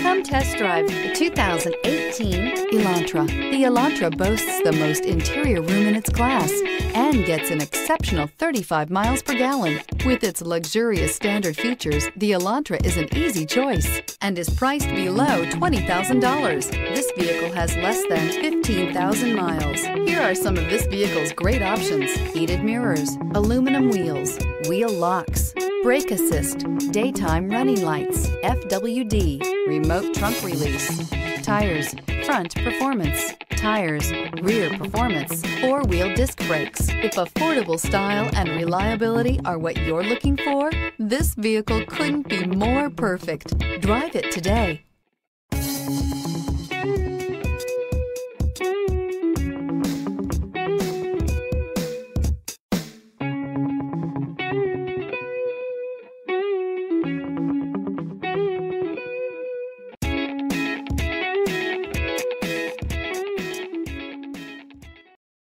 Come test drive the 2018 Elantra. The Elantra boasts the most interior room in its class and gets an exceptional 35 miles per gallon. With its luxurious standard features, the Elantra is an easy choice and is priced below $20,000. This vehicle has less than 15,000 miles. Here are some of this vehicle's great options: heated mirrors, aluminum wheels, wheel locks, brake assist, daytime running lights, FWD, remote trunk release, tires, front performance, tires, rear performance, four-wheel disc brakes. If affordable style and reliability are what you're looking for, this vehicle couldn't be more perfect. Drive it today.